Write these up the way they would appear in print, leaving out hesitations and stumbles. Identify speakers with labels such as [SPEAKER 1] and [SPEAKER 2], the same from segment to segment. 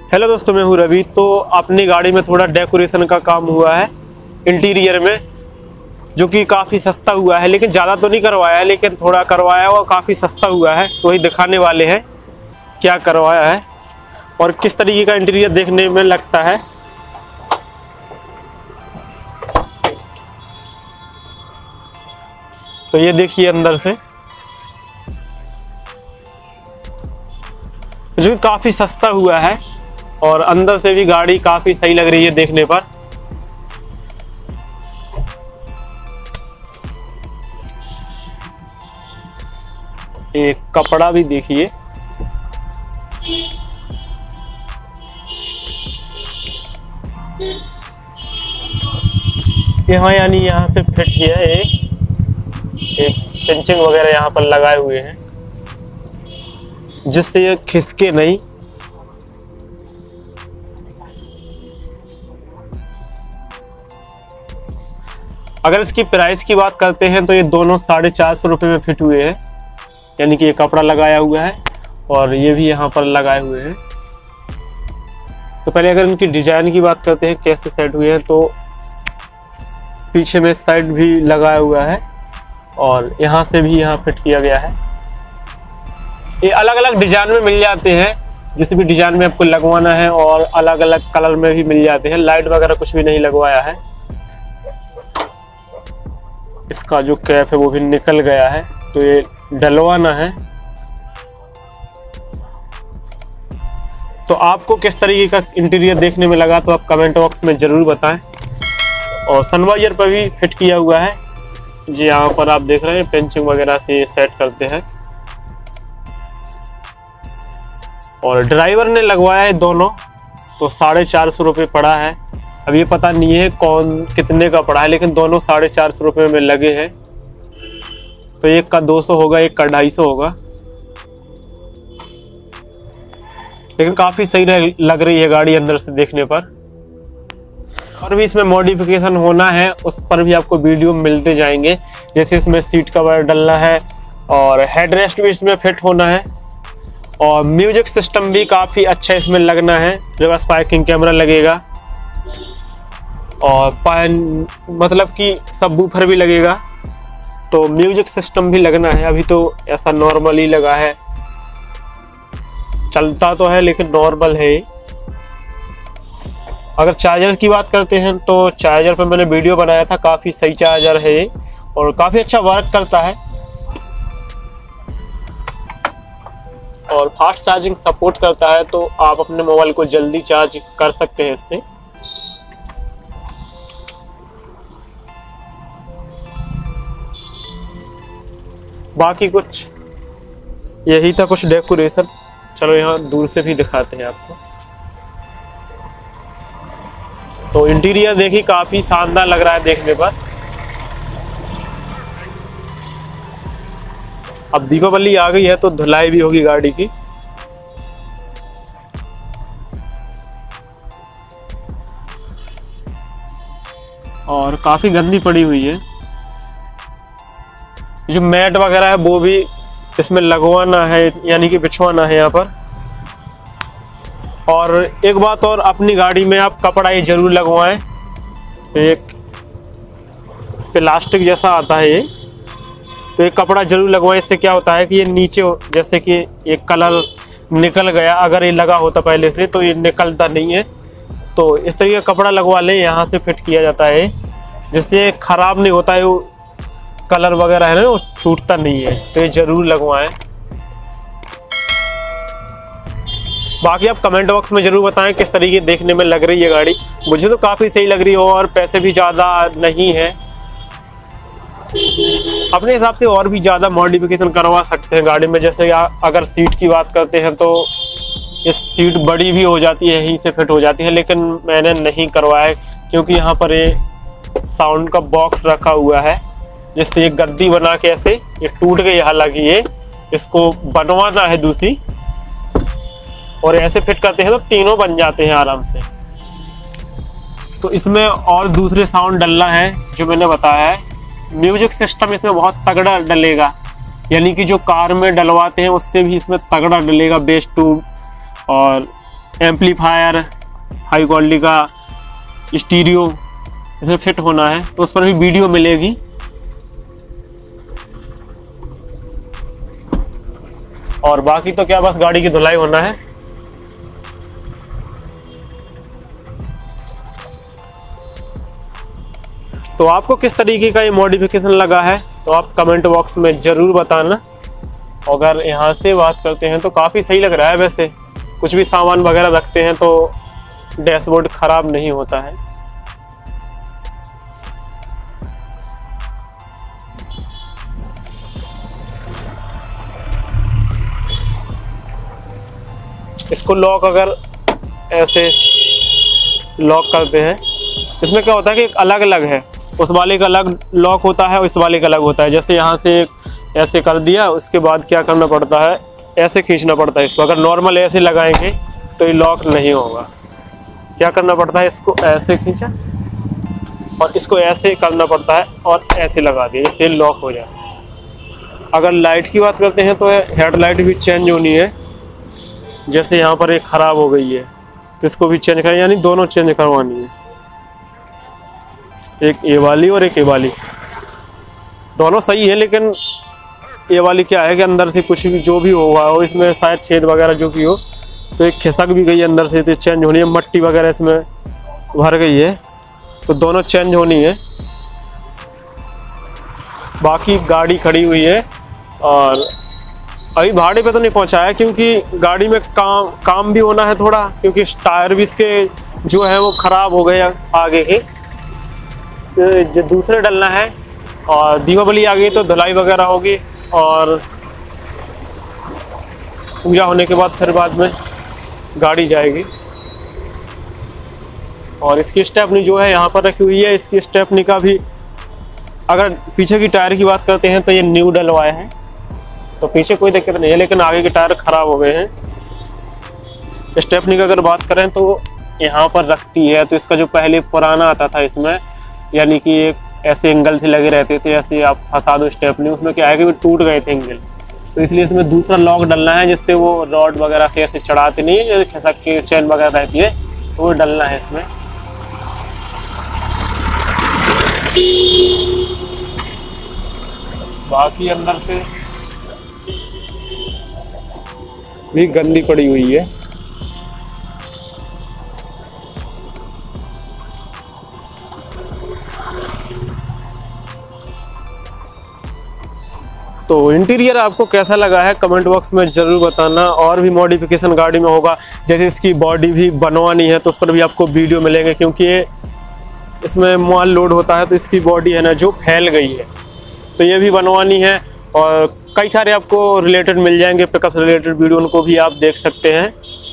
[SPEAKER 1] Hello दोस्तों, मैं हूँ रवि। तो अपनी गाड़ी में थोड़ा डेकोरेशन का काम हुआ है इंटीरियर में, जो कि काफ़ी सस्ता हुआ है। लेकिन ज़्यादा तो नहीं करवाया है, लेकिन थोड़ा करवाया हुआ, काफ़ी सस्ता हुआ है। तो वही दिखाने वाले हैं क्या करवाया है और किस तरीके का इंटीरियर देखने में लगता है। तो ये देखिए अंदर से, जो कि काफ़ी सस्ता हुआ है और अंदर से भी गाड़ी काफ़ी सही लग रही है देखने पर। एक कपड़ा भी देखिए, यहाँ यानी यहाँ से फिट किया है। एक पिंचिंग वगैरह यहाँ पर लगाए हुए हैं जिससे ये खिसके नहीं। अगर इसकी प्राइस की बात करते हैं तो ये दोनों 450 रुपये में फिट हुए हैं, यानी कि ये कपड़ा लगाया हुआ है और ये भी यहाँ पर लगाए हुए हैं। तो पहले अगर इनकी डिजाइन की बात करते हैं कैसे सेट हुए हैं, तो पीछे में साइड भी लगाया हुआ है और यहाँ से भी यहाँ फिट किया गया है। ये अलग अलग डिजाइन में मिल जाते हैं, जिस भी डिजाइन में आपको लगवाना है, और अलग अलग कलर में भी मिल जाते हैं। लाइट वगैरह कुछ भी नहीं लगवाया है। इसका जो कैप है वो भी निकल गया है, तो ये डलवाना है। तो आपको किस तरीके का इंटीरियर देखने में लगा तो आप कमेंट बॉक्स में ज़रूर बताएं। और सनवाइजर पर भी फिट किया हुआ है जी, यहाँ पर आप देख रहे हैं पेंचिंग वगैरह से सेट करते हैं। और ड्राइवर ने लगवाया है दोनों, तो 450 रुपये पड़ा है। अब ये पता नहीं है कौन कितने का पड़ा है, लेकिन दोनों 450 रुपये में लगे हैं। तो एक का 200 होगा, एक का 250 होगा। लेकिन काफ़ी सही लग रही है गाड़ी अंदर से देखने पर। और भी इसमें मॉडिफिकेशन होना है, उस पर भी आपको वीडियो मिलते जाएंगे। जैसे इसमें सीट कवर डलना है और हेडरेस्ट भी इसमें फिट होना है, और म्यूजिक सिस्टम भी काफ़ी अच्छा इसमें लगना है। रिवर्स पार्किंग कैमरा लगेगा और मतलब कि सबवूफर भी लगेगा। तो म्यूजिक सिस्टम भी लगना है। अभी तो ऐसा नॉर्मल ही लगा है, चलता तो है लेकिन नॉर्मल है। अगर चार्जर की बात करते हैं तो चार्जर पर मैंने वीडियो बनाया था, काफ़ी सही चार्जर है और काफ़ी अच्छा वर्क करता है और फास्ट चार्जिंग सपोर्ट करता है। तो आप अपने मोबाइल को जल्दी चार्ज कर सकते हैं इससे। बाकी कुछ यही था, कुछ डेकोरेशन। चलो यहाँ दूर से भी दिखाते हैं आपको। तो इंटीरियर देखिए काफी शानदार लग रहा है देखने पर। अब दीपावली आ गई है तो धुलाई भी होगी गाड़ी की। और काफी गंदी पड़ी हुई है। जो मैट वगैरह है वो भी इसमें लगवाना है, यानी कि बिछवाना है यहाँ पर। और एक बात और, अपनी गाड़ी में आप कपड़ा ये जरूर लगवाएं। एक प्लास्टिक जैसा आता है ये, तो एक कपड़ा जरूर लगवाएं। इससे क्या होता है कि ये नीचे, जैसे कि एक कलर निकल गया, अगर ये लगा होता पहले से तो ये निकलता नहीं है। तो इस तरीके का कपड़ा लगवा लें, यहाँ से फिट किया जाता है, जिससे ख़राब नहीं होता है। वो कलर वगैरह है ना, वो छूटता नहीं है। तो ये जरूर लगवाएं। बाकी आप कमेंट बॉक्स में जरूर बताएं किस तरीके देखने में लग रही है गाड़ी। मुझे तो काफ़ी सही लग रही है और पैसे भी ज़्यादा नहीं है। अपने हिसाब से और भी ज़्यादा मॉडिफिकेशन करवा सकते हैं गाड़ी में। जैसे अगर सीट की बात करते हैं तो ये सीट बड़ी भी हो जाती है, यहीं से फिट हो जाती है, लेकिन मैंने नहीं करवाया क्योंकि यहाँ पर ये साउंड का बॉक्स रखा हुआ है, जिससे ये गद्दी बना के ऐसे ये टूट गई। हालांकि ये इसको बनवाना है दूसरी, और ऐसे फिट करते हैं तो तीनों बन जाते हैं आराम से। तो इसमें और दूसरे साउंड डलना है जो मैंने बताया है। म्यूजिक सिस्टम इसमें बहुत तगड़ा डलेगा, यानी कि जो कार में डलवाते हैं उससे भी इसमें तगड़ा डलेगा। बेस ट्यूब और एम्पलीफायर, हाई क्वालिटी का स्टीरियो इसमें फिट होना है, तो उस पर भी वीडियो मिलेगी। और बाकी तो क्या, बस गाड़ी की धुलाई होना है। तो आपको किस तरीके का ये मॉडिफिकेशन लगा है तो आप कमेंट बॉक्स में ज़रूर बताना। अगर यहाँ से बात करते हैं तो काफ़ी सही लग रहा है। वैसे कुछ भी सामान वगैरह रखते हैं तो डैशबोर्ड ख़राब नहीं होता है। इसको लॉक अगर ऐसे लॉक करते हैं, इसमें क्या होता है कि एक अलग अलग है, उस वाले का अलग लॉक होता है और इस वाले का अलग होता है। जैसे यहाँ से ऐसे कर दिया, उसके बाद क्या करना पड़ता है, ऐसे खींचना पड़ता है इसको। अगर नॉर्मल ऐसे लगाएंगे तो ये लॉक नहीं होगा। क्या करना पड़ता है, इसको ऐसे खींचा और इसको ऐसे करना पड़ता है और ऐसे लगा दिया, इससे लॉक हो जाए। अगर लाइट की बात करते हैं तो हेडलाइट भी चेंज होनी है। जैसे यहाँ पर एक ख़राब हो गई है तो इसको भी चेंज करें, यानी दोनों चेंज करवानी है, एक ए वाली और एक ए वाली। दोनों सही है, लेकिन ए वाली क्या है कि अंदर से कुछ भी जो भी हुआ हो, इसमें शायद छेद वगैरह जो भी हो, तो एक खिसक भी गई अंदर से, तो चेंज होनी है। मट्टी वगैरह इसमें भर गई है, तो दोनों चेंज होनी है। बाकी गाड़ी खड़ी हुई है और अभी भाड़े पे तो नहीं पहुंचाया, क्योंकि गाड़ी में काम भी होना है थोड़ा, क्योंकि टायर भी इसके जो है वो ख़राब हो गए आगे के, जो दूसरे डलना है। और दीपावली आ गई तो धुलाई वगैरह होगी और पूजा होने के बाद फिर बाद में गाड़ी जाएगी। और इसकी स्टेपनी जो है यहाँ पर रखी हुई है, इसकी स्टेपनी का भी अगर पीछे की टायर की बात करते हैं तो ये न्यू डलवाए हैं, तो पीछे कोई दिक्कत नहीं है, लेकिन आगे के टायर ख़राब हो गए हैं। स्टेपनी की अगर बात करें तो यहाँ पर रखती है, तो इसका जो पहले पुराना आता था इसमें, यानी कि एक ऐसे एंगल से लगे रहते थे, ऐसे आप फंसा दो स्टेपनी, उसमें क्या है कि वो टूट गए थे एंगल, तो इसलिए इसमें दूसरा लॉक डलना है, जिससे वो रॉड वगैरह से ऐसे चढ़ाते नहीं है, जैसे खिसक के चेन वगैरह रहती है, तो वो डलना है इसमें। बाकी अंदर से भी गंदी पड़ी हुई है। तो इंटीरियर आपको कैसा लगा है कमेंट बॉक्स में ज़रूर बताना। और भी मॉडिफिकेशन गाड़ी में होगा, जैसे इसकी बॉडी भी बनवानी है तो उस पर भी आपको वीडियो मिलेंगे, क्योंकि ये इसमें माल लोड होता है तो इसकी बॉडी है ना जो फैल गई है, तो ये भी बनवानी है। और कई सारे आपको रिलेटेड मिल जाएंगे, पिकअप से रिलेटेड वीडियो, उनको भी आप देख सकते हैं।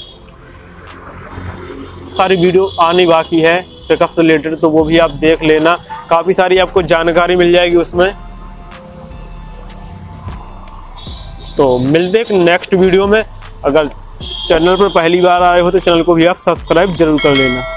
[SPEAKER 1] सारी वीडियो आनी बाकी है पिकअप से रिलेटेड, तो वो भी आप देख लेना, काफ़ी सारी आपको जानकारी मिल जाएगी उसमें। तो मिलते हैं नेक्स्ट वीडियो में। अगर चैनल पर पहली बार आए हो तो चैनल को भी आप सब्सक्राइब जरूर कर लेना।